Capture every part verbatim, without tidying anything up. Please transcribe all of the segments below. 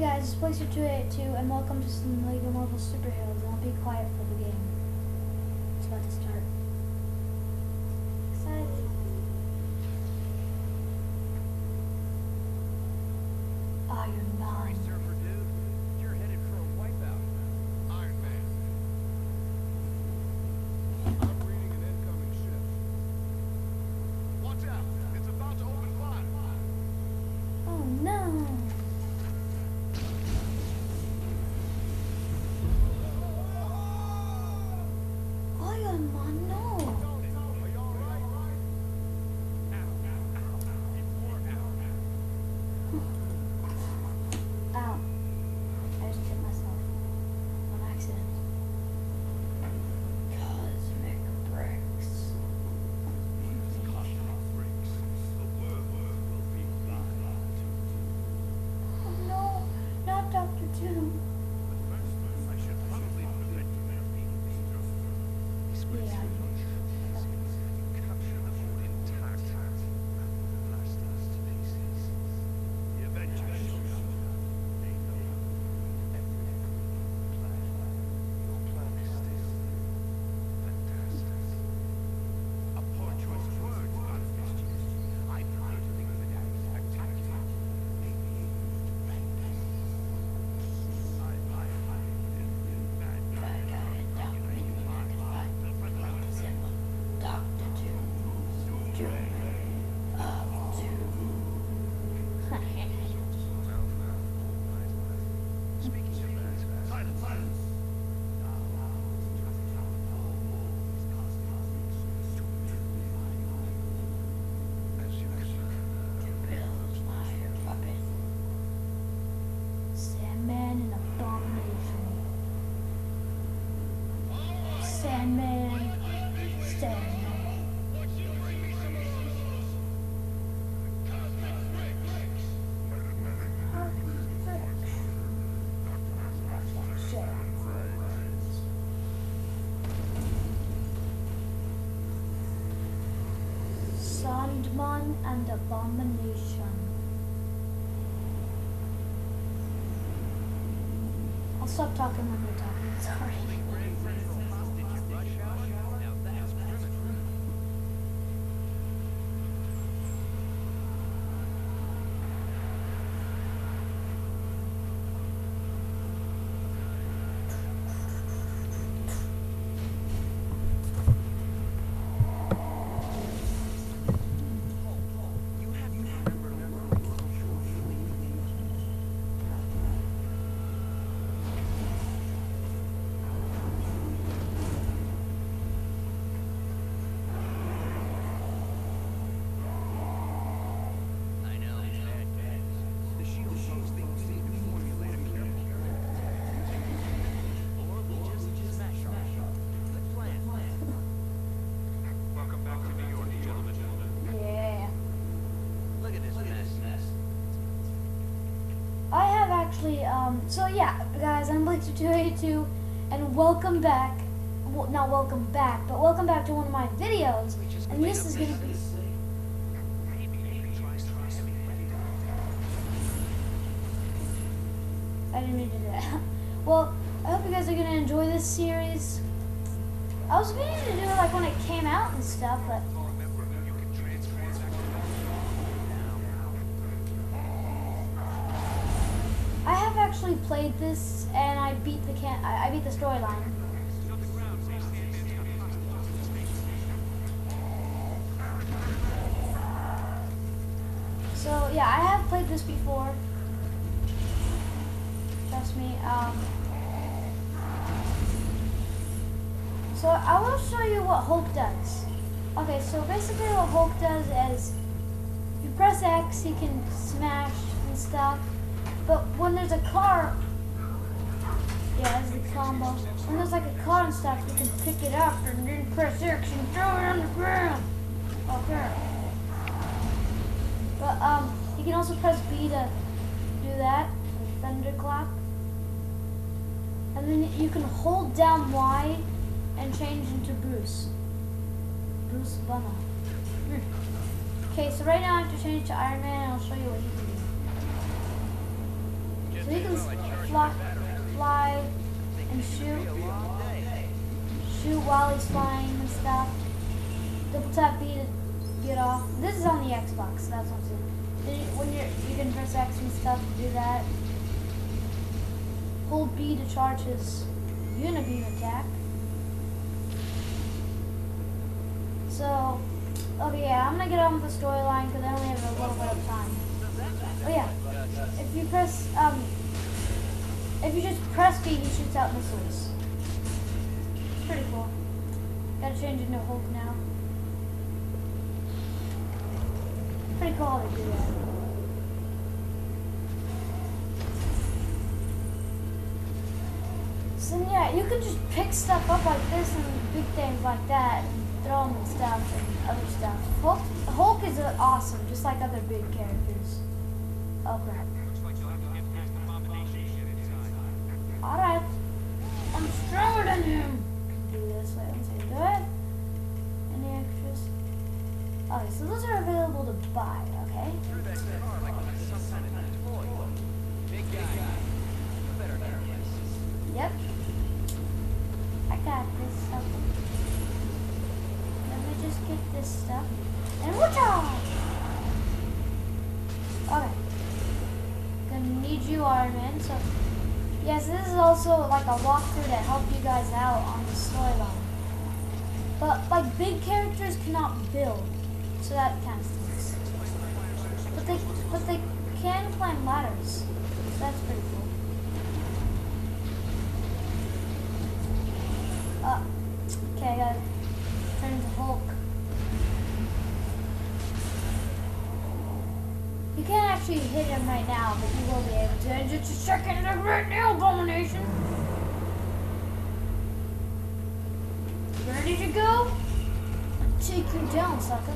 guys, it's Placer two eighty-two, and welcome to some Lego Marvel Superheroes, and I'll be quiet for the game. It's about to start. Excited. Iron Man. Surfer dude, you're headed for a wipeout. Iron Man. I'm reading an incoming ship. Watch out! It's about to open fire. Oh no! Iron Man, no! Tony, are you all right? Ow, ow, ow. It's more ow. Ow. I just hit myself. On accident. Cosmic bricks. Oh no, not Doctor Doom. I should probably prevent you from being dangerous. Yeah. Capture the food intact. Blast us to pieces. The Avengers show up. They know every plan. Your plan is still fantastic. A poor choice of words, Manifest. I prefer to think of it as spectacular. Maybe fantastic. I, I, I, bad, bad. Doctor Doom. Doom. Of Doom. Speaking of that, silence, silence. As you can Build my weapon. Sandman and Abomination. Sandman. Sandman. Sandman and Abomination. I'll stop talking when you're talking. Sorry. Now that's criminal. You have to remember to work I know, Dad. The shield shows things need to formulate a careful or we'll just smash our good plan. Welcome back to New York, gentlemen. Yeah. Look at this mess. I have actually, um, so yeah, guys, I'm Blazer two eighty-two, and welcome back, well, not welcome back, but welcome back to one of my videos, and this is gonna be, I didn't mean to do that. Well, I hope you guys are gonna enjoy this series. I was meaning to do it like when it came out and stuff, but Remember, you can transfer I have actually played this, and I beat the can, I, I beat the storyline. So yeah, I have played this before. Trust me. Um, so I will show you what Hulk does. Okay, so basically what Hulk does is you press X, he can smash and stuff. But when there's a car, yeah, that's the combo. When there's like a car and stuff, you can pick it up and then press X and throw it on the ground. Okay. But um, you can also press B to do that, like thunderclap. And then you can hold down Y and change into Bruce. Bruce Banner. Hmm. Okay, so right now I have to change to Iron Man, and I'll show you what he can do. So he can fly, fly and shoot, shoot while he's flying and stuff. Double tap B to get off. This is on the Xbox, that's what I'm saying. Then you, when you're, you can press X and stuff to do that. Hold B to charge his Unibeam attack. So, okay, yeah, I'm gonna get on with the storyline because I only have a little bit of time. Oh yeah, if you press, um, if you just press B, he shoots out missiles. It's pretty cool. Gotta change into Hulk now. Pretty cool how they do that. So yeah, you can just pick stuff up like this and big things like that and throw them and stuff and other stuff. Hulk, Hulk is uh, awesome, just like other big characters. Oh crap. Alright. I'm stronger than him. Do this, wait, let's see, do it. Any extras? Okay, so those are available to buy, okay? Yep. I got this stuff. Let me just get this stuff. And watch out! Okay. Gonna need you, Iron Man. So, yes, this is also like a walkthrough to help you guys out on the storyline. But, like, big characters cannot build. So that kind of stinks. But they, but they can climb ladders. So that's pretty cool. Uh, okay, I gotta turn into Hulk. You can't actually hit him right now, but you will be able to in just a second. Right now, Abomination. Ready to go? Take you down, sucker.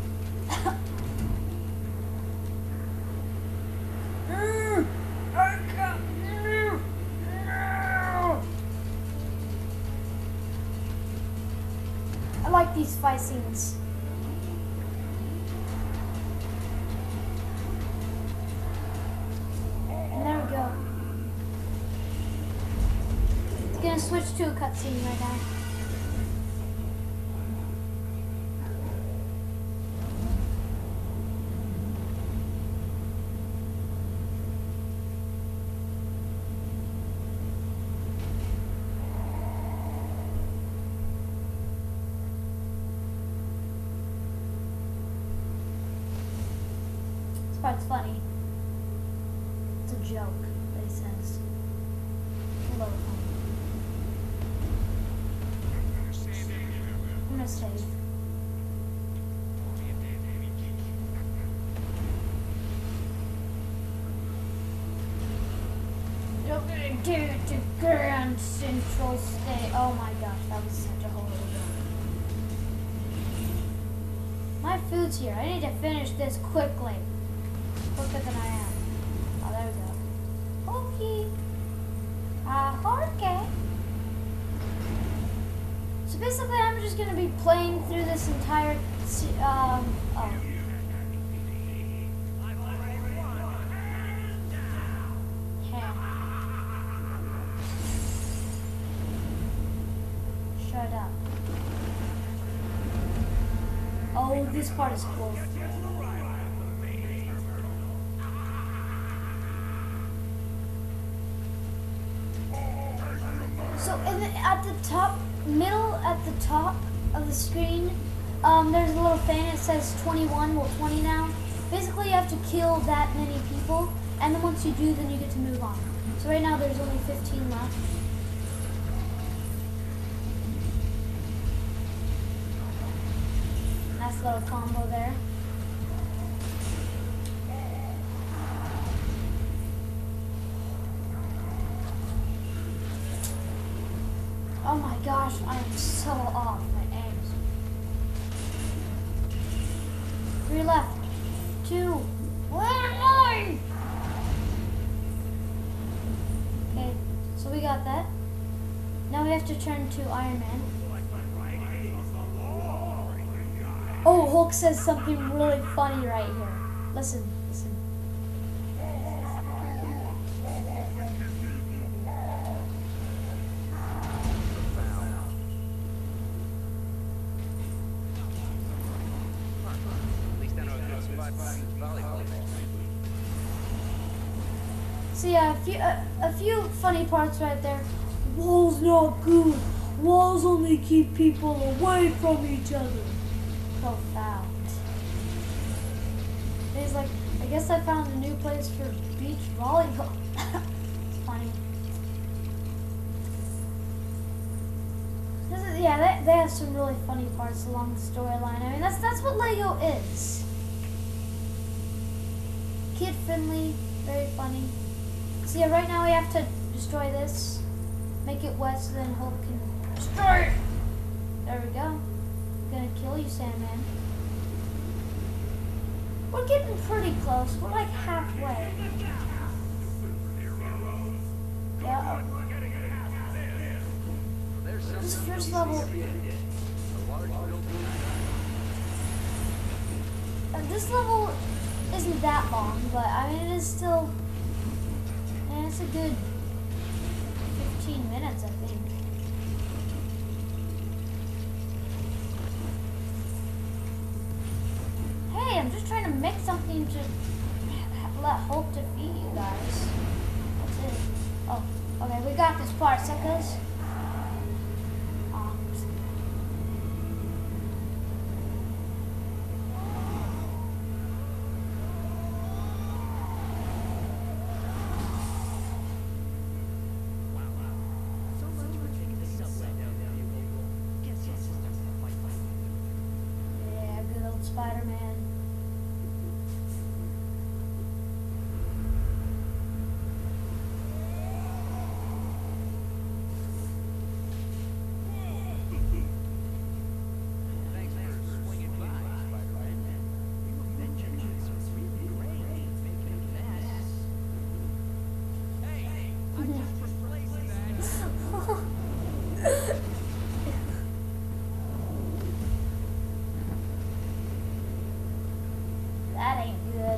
I like these fight scenes. And there we go. It's gonna switch to a cutscene right now. Part's funny. It's a joke, but he says. Hello. I'm gonna save. You're gonna do it to Grand Central State. Oh my gosh, that was such a horrible joke. My food's here. I need to finish this quickly. Quicker than I am. Oh, there we go. Hulky. Uh, okay. So basically, I'm just gonna be playing through this entire, um, oh. Yeah. Shut up. Oh, this part is cool. So in the, at the top, middle at the top of the screen, um, there's a little thing that says twenty-one, well twenty now. Basically you have to kill that many people, and then once you do, then you get to move on. So right now there's only fifteen left. Nice little combo there. Oh my gosh, I am so off my aims. Three left. Two. One. Okay, so we got that. Now we have to turn to Iron Man. Oh, Hulk says something really funny right here. Listen, listen. So yeah, a few, a, a few funny parts right there. Walls not good. Walls only keep people away from each other. Profound. And he's like, I guess I found a new place for beach volleyball. It's funny. This is, yeah, they, they have some really funny parts along the storyline. I mean, that's that's what Lego is. Kid friendly, very funny. So yeah, right now we have to destroy this, make it wet so then Hulk can destroy it. There we go. Gonna kill you, Sandman. We're getting pretty close. We're like halfway. Yeah. This first level. Uh, this level isn't that long, but I mean it is still. And it's a good fifteen minutes, I think. Hey, I'm just trying to make something to let Hulk defeat you guys. That's it. Oh, okay, we got this part, suckers. Spider-Man. Thanks for swinging by, Spider-Man. Your inventions are really great. Making a mess. Hey, I just replaced that. That ain't good.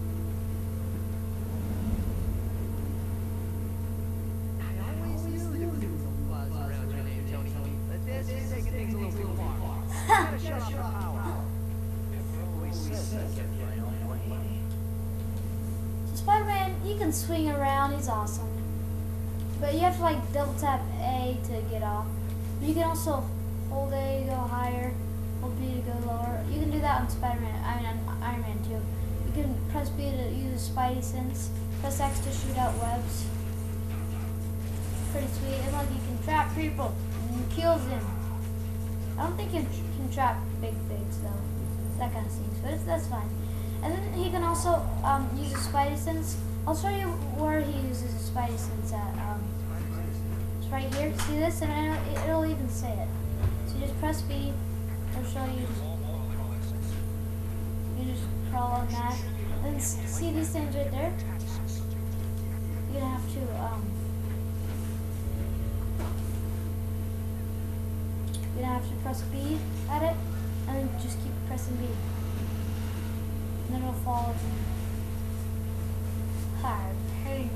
I always knew there was some buzz around your name, Tony. But this is taking things a little too far. Gotta shut off the power. Always said I get my own way. So Spider-Man, he can swing around. He's awesome. But you have to like double tap A to get off. But you can also hold A to go higher, hold B to go lower. You can do that on Spider-Man. I mean on Iron Man too. You can press B to use Spidey sense. Press X to shoot out webs. Pretty sweet. And like you can trap people and kills them. I don't think you can trap big things though. That kind of stinks, but it's, that's fine. And then he can also um, use a Spidey sense. I'll show you where he uses a Spidey sense at. Um, it's right here. See this? And it'll, it'll even say it. So you just press B. It'll show you. You just crawl on that. And see these things right there? You're gonna have to um. You're gonna have to press B at it, and then just keep pressing B. And then it'll fall in. Hard pain.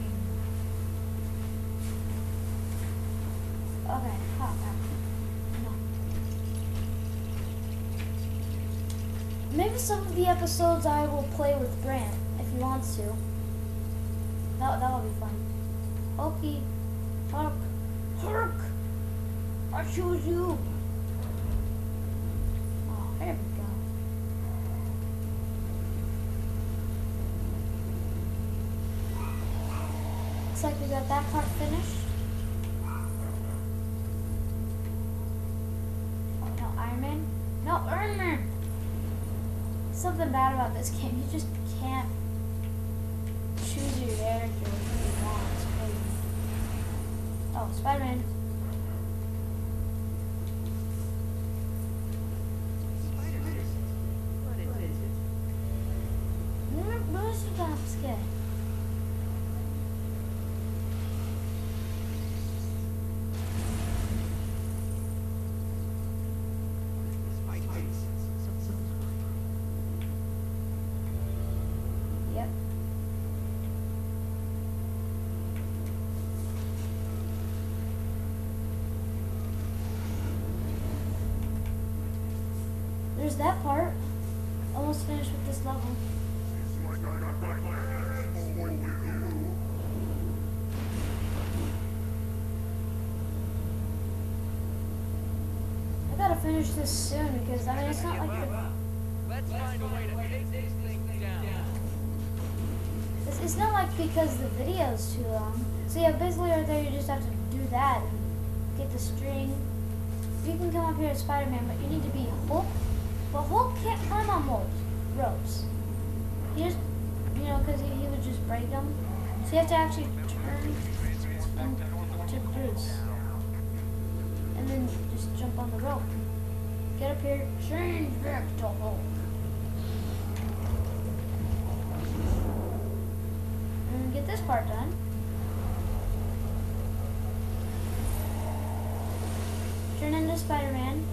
Okay, hot no. Maybe some of the episodes I will play with Grant if he wants to. That that will be fun. Hulky, Hulk, Hulk. I choose you. Oh, there we go. Looks like we got that part finished. Oh, no, Iron Man? No, Iron Man! Something bad about this game. You just can't choose your character when you want. It's crazy. Oh, Spider-Man. Spider-Man? What is it? Where's the basket? Yep. There's that part. Almost finished with this level. finish this soon because I mean it's not like the, Let's find a way to take these things down. it's, it's not like because the video's too long. So yeah, basically right there you just have to do that and get the string. You can come up here as Spider-Man, but you need to be Hulk. But Hulk can't climb on ropes. Ropes. He just, you know, because he, he would just break them. So you have to actually turn into Bruce. And then just jump on the rope. Get up here, change back to Hulk. And get this part done. Turn into Spider-Man.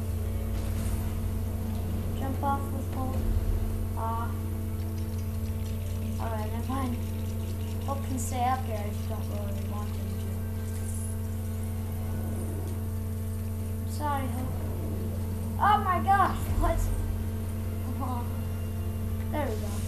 Jump off with Hulk. Ah. Alright, never mind. Hulk can stay up here, I just don't really want him to. I'm sorry, Hulk. Oh my gosh, what? Oh, there we go.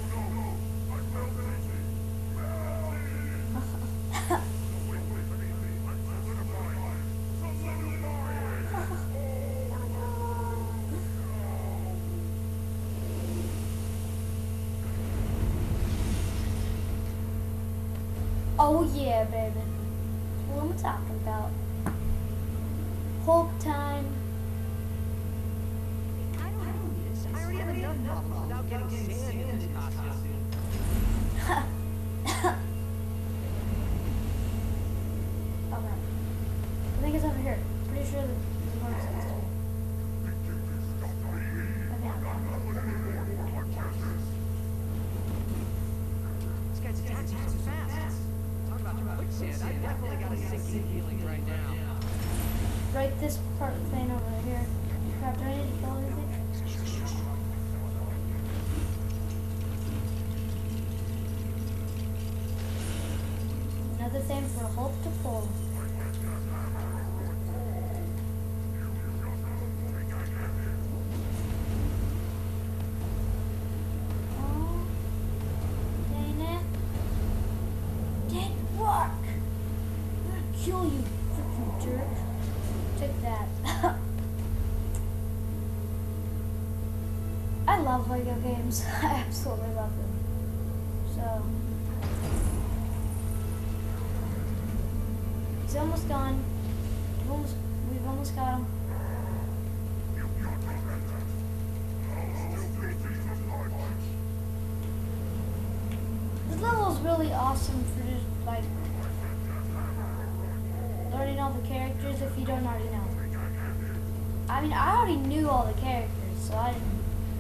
Oh yeah, baby. What am I talking about? Hulk time. I don't know this. I already have enough problems without getting sand in this costume. Alright. I think it's over here. Pretty sure the, the motorcycle's over here. This guy's attacking so fast. Talk about quicksand. I definitely got a sinking feeling right now. Break this part thing over here. Crap, do I need to kill anything? Another thing for Hulk to pull. Oh, dang it. Didn't work. I'm gonna kill you, freaking jerk. Take that. I love Lego games. I absolutely love them. So, he's almost gone. We've almost, we've almost got him. This level is really awesome for just like learning all the characters if you don't already know. I mean, I already knew all the characters, so I didn't.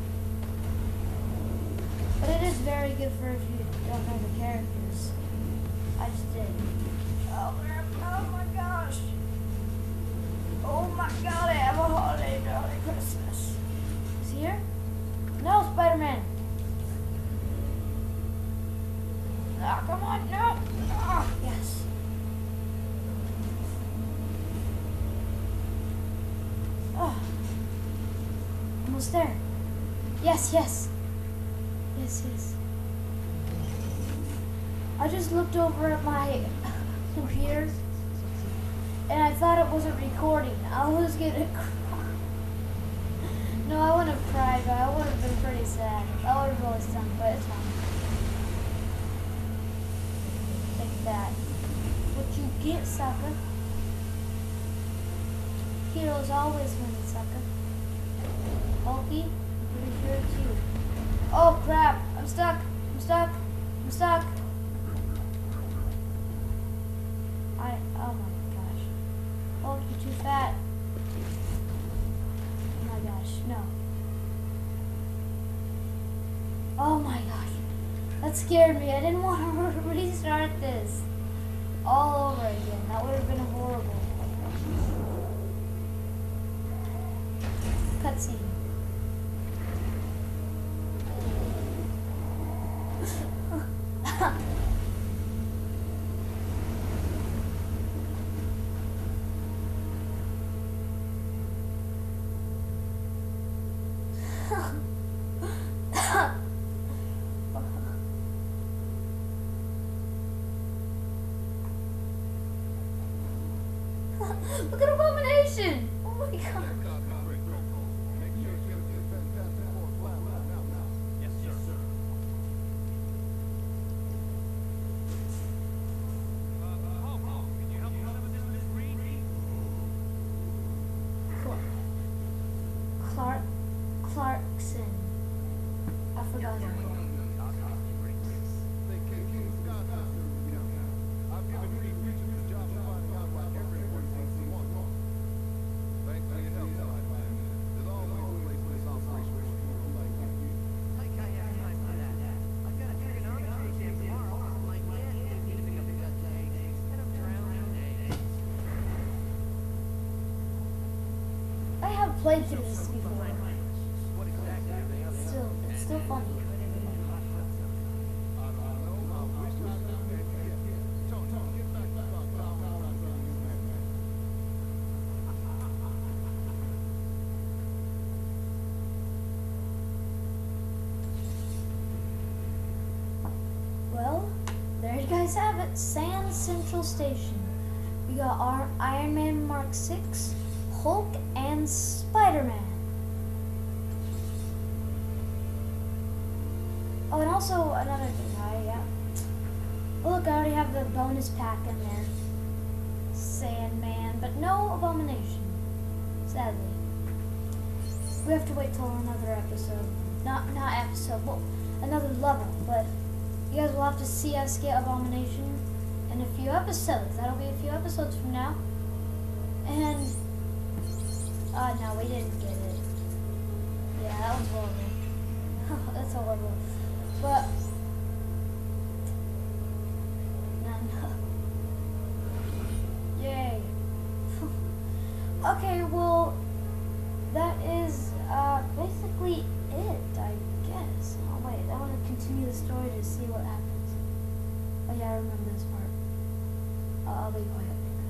But it is very good for if you don't know the characters. I just did. Oh, oh my gosh. Oh my god, I have a holiday, jolly Christmas. Is he here? No, Spider-Man. Ah, come on, no. Ah, yes. Oh. Almost there. Yes, yes. Yes, yes. I just looked over at my computer and I thought it wasn't recording. I was gonna cry. No, I wouldn't have cried, but I would have been pretty sad. I would have really stung, but it's fine. Take that. What you get, sucker? Heroes always win, sucker. Bulky, I'm pretty sure it's you. Oh crap! I'm stuck! I'm stuck! I'm stuck! I, oh my gosh. Oh, you're too fat. Oh my gosh, no. Oh my gosh. That scared me. I didn't want to restart this all over again. That would have been horrible. Cutscene. Look at Abomination! Oh my god. played through this before. What exactly are they up to? Still, it's still funny. Well, there you guys have it. Sand Central Station. We got our Iron Man Mark six, Hulk, and Spider-Man. Oh, and also another thing, I, yeah. Oh, look, I already have the bonus pack in there. Sandman, but no Abomination, sadly. We have to wait till another episode. Not, not episode, well, another level, but you guys will have to see us get Abomination in a few episodes. That'll be a few episodes from now. And, uh, no, we didn't get it. Yeah, that was horrible. That's horrible. But, no, no. Yay. Okay, well, that is, uh, basically it, I guess. Oh, wait, I want to continue the story to see what happens. Oh, yeah, I remember this part. Uh, I'll be quiet.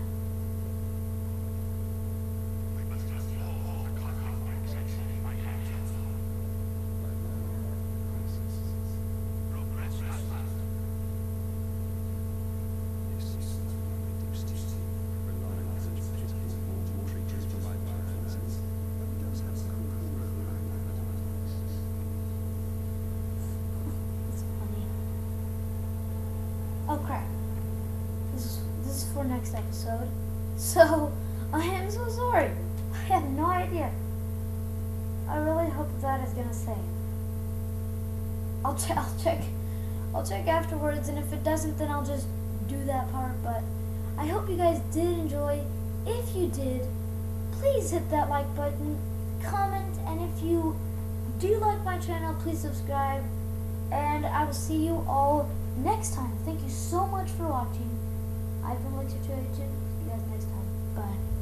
Oh crap. This is, this is for next episode. So, I am so sorry. I have no idea. I really hope that is gonna say. I'll, ch I'll check I'll check afterwards, and if it doesn't, then I'll just do that part. But I hope you guys did enjoy. If you did, please hit that like button, comment, and if you do like my channel, please subscribe. And I will see you all next time. Thank you so much for watching. I've been Lexi Two Agent. See you guys next time. Bye.